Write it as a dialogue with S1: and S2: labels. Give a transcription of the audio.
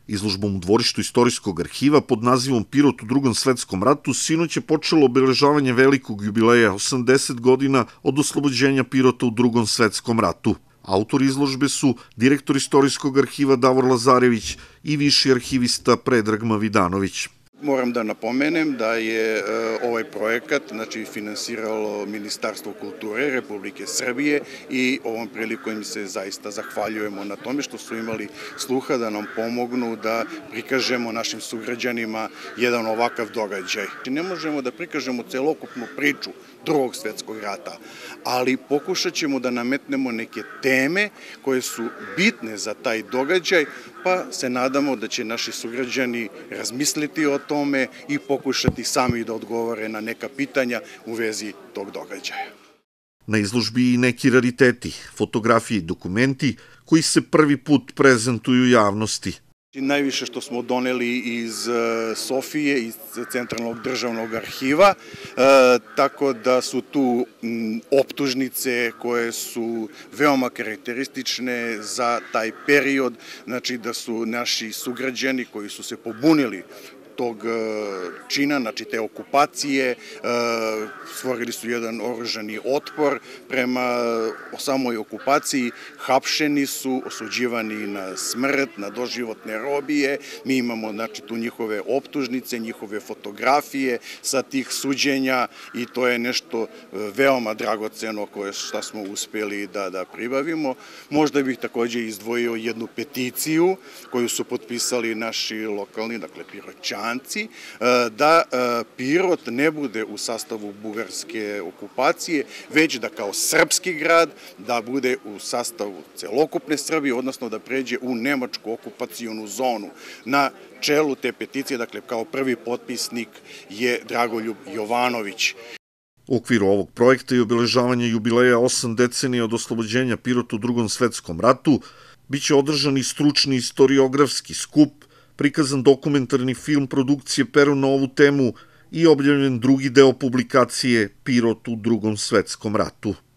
S1: Izložbom u dvorištu Istorijskog arhiva pod nazivom Pirot u Drugom svetskom ratu sinoć je počelo obeležavanje velikog jubileja 80 godina od oslobođenja Pirota u Drugom svetskom ratu. Autori izložbe su direktor Istorijskog arhiva Davor Lazarević i viši arhivista Predrag Mavidanović.
S2: Moram da napomenem da je ovaj projekat finansiralo Ministarstvo kulture Republike Srbije i ovom prilikom im se zaista zahvaljujemo na tome što su imali sluha da nam pomognu da prikažemo našim sugrađanima jedan ovakav događaj. Ne možemo da prikažemo celokupnu priču Drugog svetskog rata, ali pokušat ćemo da nametnemo neke teme koje su bitne za taj događaj, pa se nadamo da će naši sugrađani razmisliti o tome i pokušati sami da odgovore na neka pitanja u vezi tog događaja.
S1: Na izložbi i neki rariteti, fotografije i dokumenti koji se prvi put prezentuju javnosti.
S2: Najviše što smo doneli iz Sofije, iz Centralnog državnog arhiva, tako da su tu optužnice koje su veoma karakteristične za taj period, znači da su naši sugrađani koji su se pobunili tog čina, znači te okupacije, stvorili su jedan oružani otpor prema samoj okupaciji, hapšeni su, osuđivani na smrt, na doživotne robije. Mi imamo tu njihove optužnice, njihove fotografije sa tih suđenja i to je nešto veoma dragoceno što smo uspeli da pribavimo. Možda bih takođe izdvojio jednu peticiju koju su potpisali naši lokalni, dakle Piroćani, da Pirot ne bude u sastavu bugarske okupacije, već da kao srpski grad da bude u sastavu celokupne Srbije, odnosno da pređe u nemačku okupacionu zonu. Na čelu te peticije, dakle kao prvi potpisnik je Dragoljub Jovanović.
S1: U okviru ovog projekta i obeležavanja jubileja 8 decenija od oslobođenja Pirota u Drugom svetskom ratu biće održan i stručni istoriografski skup, prikazan dokumentarni film produkcije Peru na ovu temu i objavljen drugi deo publikacije Pirot u Drugom svetskom ratu.